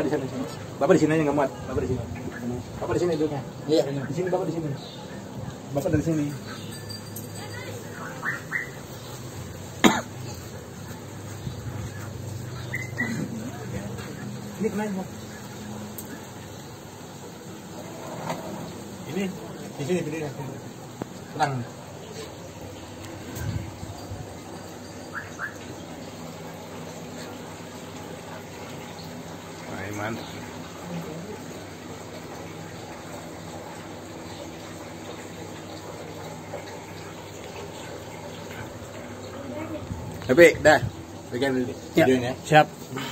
di sana. Bapak di sini aja nggak muat. Bapak di sini. Bapak di sini duduknya. Iya. Di sini bapak di sini. Bapak dari sini. Ini kenapa? Ini di sini berdiri. Tenang. Mantap. Tapi dah, bagian dulu videonya. Siap.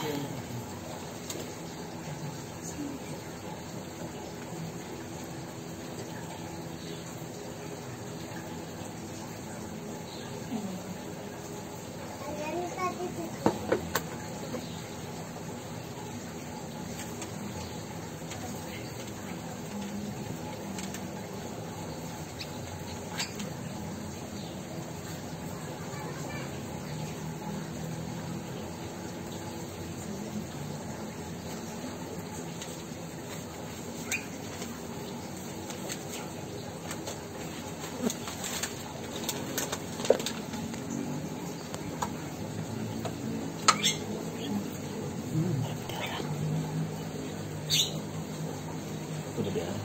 Udah biar.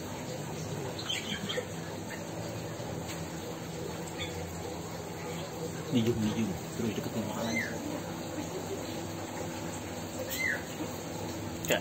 Dijung terus deket sama alam. Ya.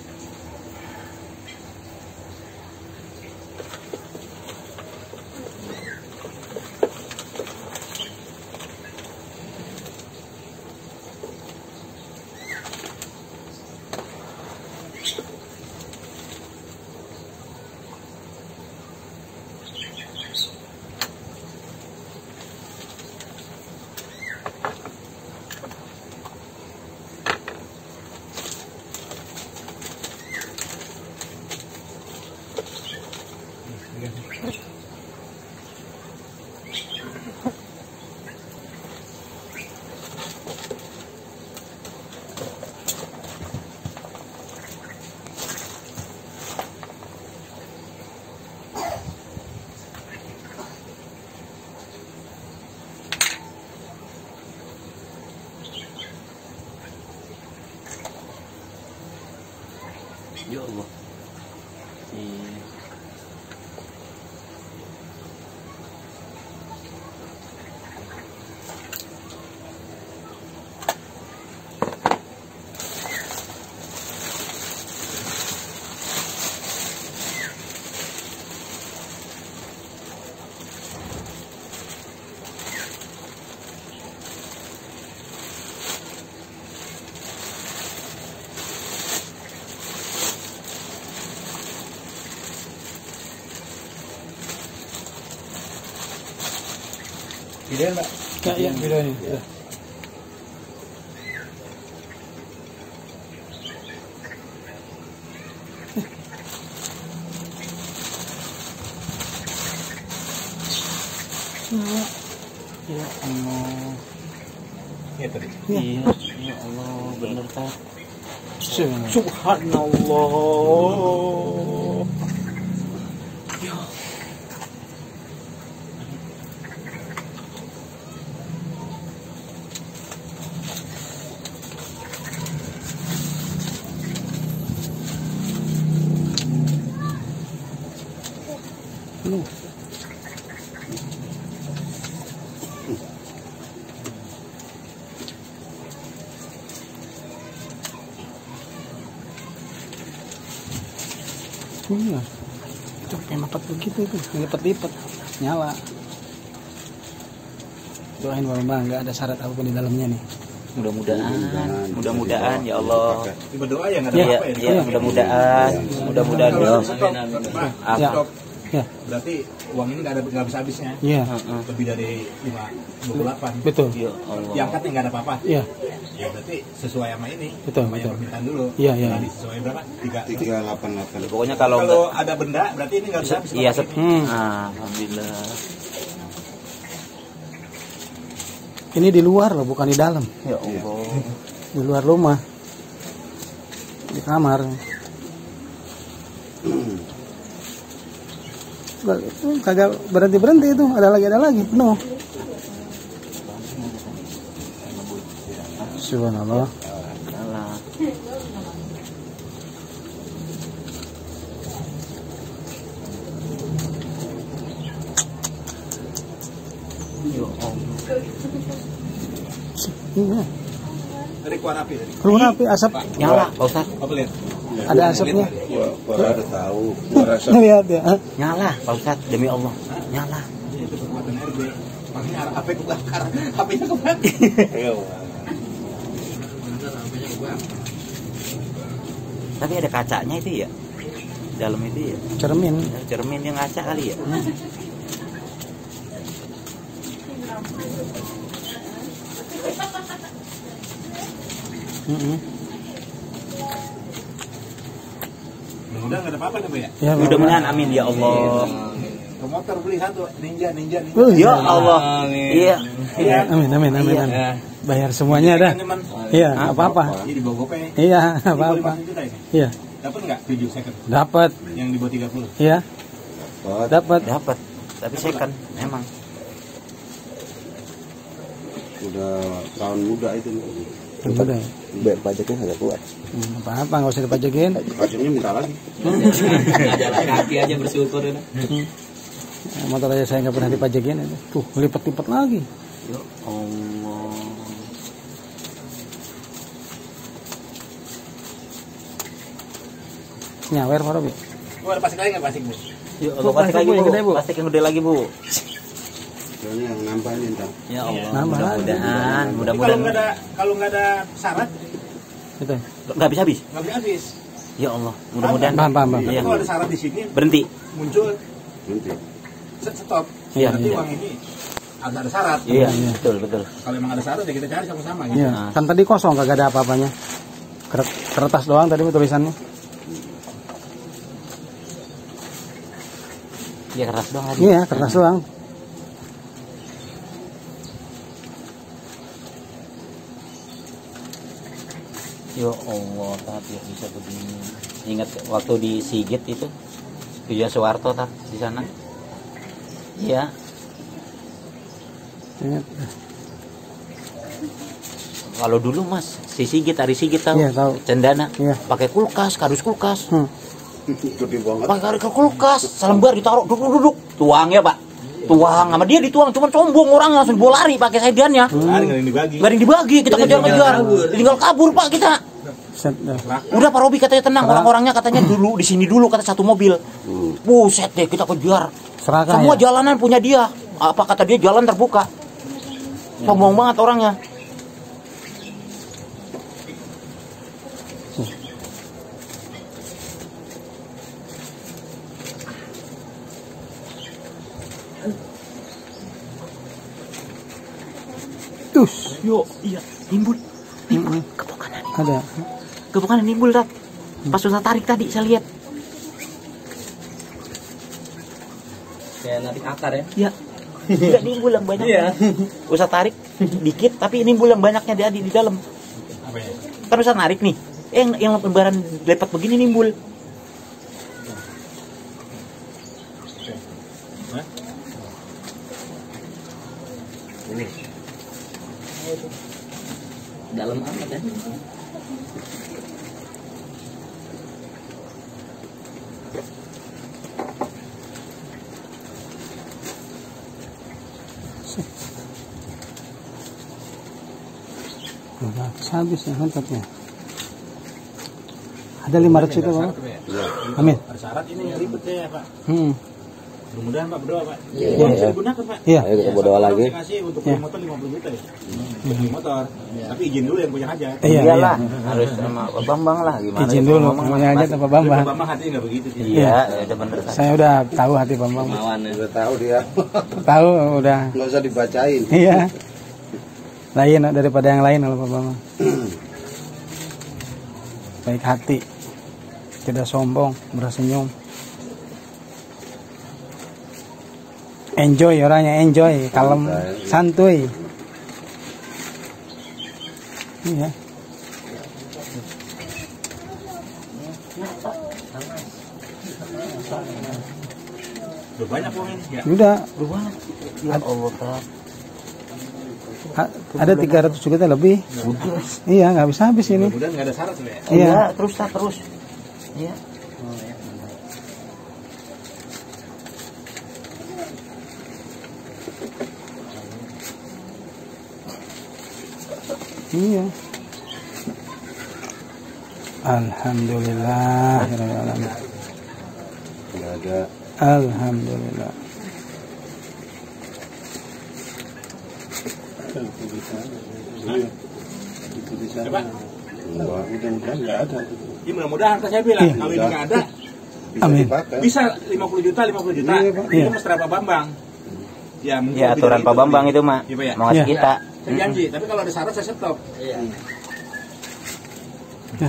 Ya Allah. Videoin, Mbak? Ya, videoin. Ya. Ya Allah. Iya tadi. Iya, ya Allah, bener tak? Subhanallah. Ya. Iya. Itu kayak lipat begitu itu, lipat-lipat nyala. Doain Bapak, nggak ada syarat apapun di dalamnya nih. Mudah-mudahan ya Allah. Tiba doa ya nggak ada apa ya. Ya, mudah-mudahan ya. Ya. Ya. Berarti uang ini nggak bisa habisnya. Iya. Lebih dari 528. Betul. Ya Allah. Diangkatnya nggak ada apa-apa. Iya. Ya berarti sesuai sama ini. Betul, Sama yang betul. permintaan dulu. Iya, iya. Tadi sesuai berapa? 388. Pokoknya kalau ada benda berarti ini nggak bisa habis. iya, Alhamdulillah. Ini di luar loh, bukan di dalam. Ya Allah. Di luar rumah. Kamar. Kagak berhenti itu, ada lagi penuh. Subhanallah. Alah. Yo Iya. Dari keluar api tadi. Keluar api, asap. nyala, Pak Ustaz. Apa lihat? Ada asapnya. Gua ada tahu. Lihat ya. Nyala, Pak Ustaz, demi Allah. Nyala. Itu kekuatan RB. Makanya arah HP kebakar. HP-nya kebakar. Tapi ada kacanya itu ya. Dalam itu ya. Cermin. Cermin yang ngaca kali ya. Mudah nggak ada apa-apa nih, Bu ya? Ya, Mudah-mudahan amin ya Allah. Ke motor beli satu ninja. Ya Allah. Iya. Iya. Amin. Iya. Bayar semuanya dah. Cuman Iya, apa-apa. jadi bawa gopay. Iya, Ini apa-apa. 50 juta ini. Iya, Dapat nggak 7 second? dapat. Yang di bawah 30. Iya, dapat. Dapat. Tapi second emang. Udah tahun muda itu. Udah. Bayar pajaknya agak kuat. Apa-apa, nggak usah dipajakin. Pajaknya minta lagi. Jalan kaki aja bersyukur ya. Motor aja saya nggak pernah dipajakin itu. Tuh, lipat-lipat lagi. Ya Allah. Nyawer Pak Robi. Bu, ada plastik lagi nggak plastik, Bu? Ya Allah, plastik lagi, yang Bu. gede, Bu. Plastik yang gede lagi, Bu. Soalnya yang nambah nih entar. Ya Allah. Nambah lagi. Mudah-mudahan, Jadi mudah-mudahan kalau nggak ada syarat Itu. nggak habis-habis. nggak habis. Ya Allah, mudah-mudahan. Paham. Tapi Iya. kalau ada syarat di sini Berhenti. muncul Nanti. stop. Iya, Berarti iya. uang ini ada syarat. Iya, betul. Kalau emang ada syarat ya kita cari sama-sama gitu. Iya, kan tadi kosong, kagak ada apa-apanya. Kertas doang tadi tulisannya. Ya keras doang tadi. Iya, kertas doang. Ya Allah, tapi bisa begini. Ingat waktu di Sigit itu, Vijaya Soeharto tak di sana. Iya. Ingat. Kalau dulu Mas, si Sigit, Ari Sigit tahu? Iya, tahu. Cendana. Iya. Pakai kulkas, kardus kulkas. Gede banget. Pakai kardus kulkas, selembar ditaruh duduk. Tuang ya, Pak. Tuang sama dia dituang, cuman sombong orang langsung bola lari pakai sediannya. Ada nggak yang dibagi? Gak ada yang dibagi, kita kejar-kejar. Tinggal kabur, Pak, kita. Set, dah. Udah Pak Robi katanya tenang, orang-orangnya katanya dulu di sini dulu kata satu mobil. Buset deh, kita kejar. Serakah Semua ya? jalanan punya dia. Apa kata dia jalan terbuka. Sombong banget orangnya. Tus. Yo, iya, nimbul. Kepokanan. Ada. Kepokanan nimbul, Rat. Pas susah tarik tadi saya lihat. Kayak narik akar ya. Ya. Enggak nimbul yang banyak. Iya. Usah tarik dikit tapi nimbul yang banyaknya di dalam. Apa ya? Kan usah narik nih. Yang lebaran lepat begini nimbul. Hah? Ini. Dalam amat ya. Udah habis ya mantapnya. Ada 500 itu Pak. Amin. Ada syarat ini yang ribet ya, Pak. Mudah-mudahan Pak berdoa, Pak. Iya. Uang bisa digunakan, Pak. Iya. Ayo kita berdoa lagi. Saya kasih untuk beli motor 50 juta ya. Untuk beli motor. Tapi izin dulu yang punya hajat. Iya, Iyalah, harus sama Pak Bambang lah gimana. Izin itu dulu, ngomong, namanya aja Mas. tanpa Tapi Bambang. Pak Bambang hatinya nggak begitu sih. Iya, itu bener. Saya udah tahu hati Bambang. Mawan ya. Udah tahu dia. Tahu udah. Nggak usah dibacain. Iya. Lain daripada yang lain kalau Pak Bambang. Baik hati. Tidak sombong, bersenyum. Enjoy orangnya, enjoy, kalem, santuy. Iya. Udah banyak uang ini. Ya. Udah Udah banget. Ya Allah, Tat. ada 300 juta lebih. Iya, nggak habis ini. Mudah-mudahan nggak ada syarat ya. Iya. Iya, terus Tat, terus. Iya. Iya. Alhamdulillah. Nggak ada. Alhamdulillah. Coba. Mudah-mudahan nggak ada. Ya mudah-mudahan kan saya bilang Iya. kalau ini nggak ada Bisa Amin. dipakai. bisa 50 juta. Iya, Pak. Ini Iya. Mas Pak Bambang. Ya mungkin Ya lebih aturan dari Pak itu, Bambang lebih. itu, Mak. Iya, Pak, ya. Mau ngasih Iya. kita. Saya janji, tapi kalau ada syarat saya stop. Iya. Ya.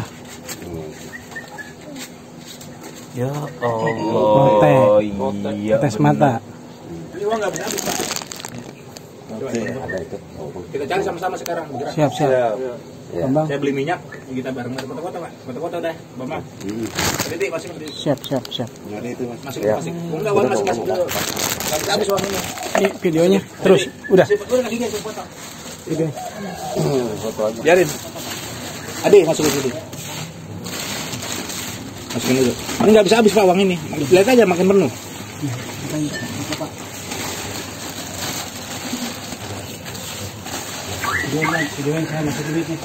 Ya Otek. Allah. Iya. Tes bener. mata. Ini uang nggak bisa habis, Pak. Coba, Ada itu. kita cari sama-sama sekarang bergerak. Siap, siap. Ya. Bambang. Saya beli minyak, kita bareng dari kota-kota, Pak. Kota-kota udah, Bambang. Jadi masih Siap, siap, siap. Nggak ada itu mas. masih Ya. masih. Enggak, uang masih dulu. Nggak bisa habis uang ini. Ini videonya. Terus, udah. Udah kasih dia foto. Video. Foto aja. Biarin. Adik masuk ke sini. Masukin dulu. Ini nggak bisa habis Pak uang ini. Lihat aja makin penuh. Videonya saya masuk duitnya.